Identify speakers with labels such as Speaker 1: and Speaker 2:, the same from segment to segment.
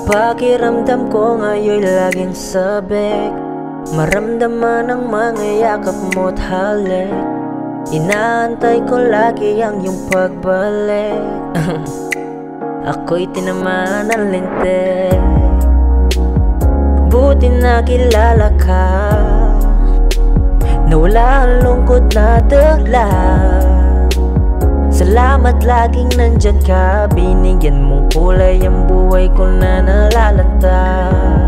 Speaker 1: Pakiramdam ko ngayon'y laging sabik, maramdaman ang mga yakap mo't halik. Inaantay ko lagi ang iyong pagbalik. Ako'y tinamaan ng lintik, buti na kilala ka, nawala ang lungkot na dala. Salamat laging nandyan ka, binigyan mong kulay ang buhay ko na nalalanta.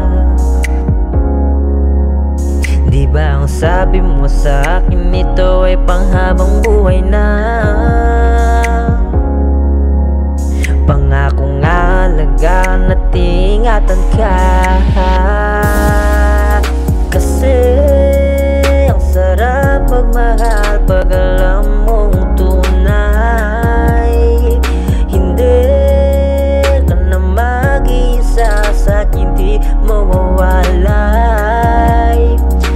Speaker 1: Di ba ang sabi mo sa akin, ito ay panghabang buhay na? Pangakong alagaan at ingatan ka, kasi ang sarap magmahal pag alam mong tunay. Hindi ka na mag-isa sa hindi mawawalay.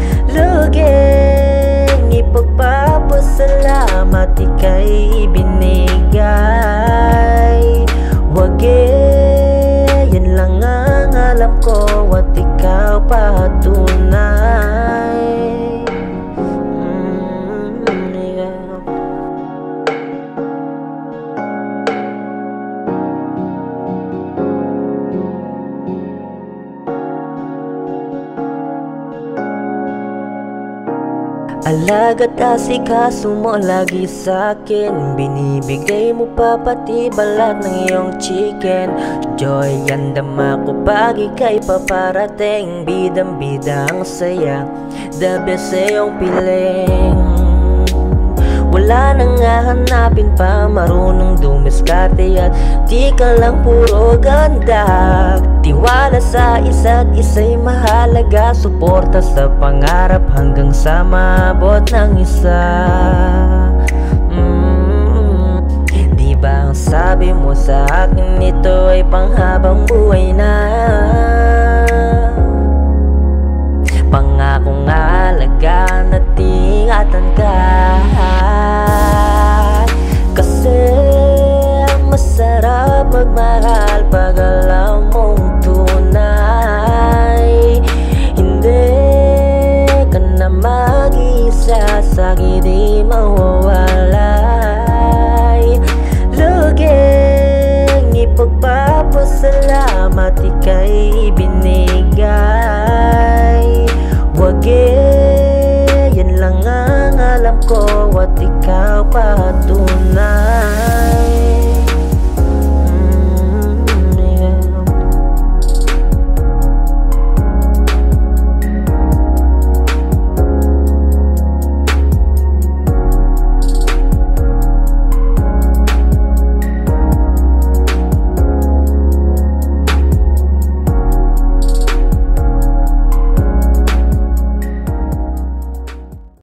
Speaker 1: Luging ipagpapasalamat ika'y ibinigay. Wag yan lang ang alam ko at ikaw patunay. Alagad asikaso mo lagi sa'kin, binibigay mo pa pati balat ng iyong chicken. Joy ang dama ko pag ika'y paparating, bidang-bida ang saya, the best sa iyong piling. Wala nang hahanapin pa, marunong dumiskarte at di ka lang puro ganda. Tiwala sa isa't isa'y mahalaga, suporta sa pangarap hanggang sa maabot ng isa. Di ba ang sabi mo sa akin, ito ay panghabang buhay na? Pangakong alagaan at ingatan ka, kasi ang masarap magmahal pag alam mong tunay. Hindi ka na mag-isa sa hindi mawawalay. Luging ipagpapasalamat ika'y ibinigay. Wag yan lang ang alam ko at ikaw patunay.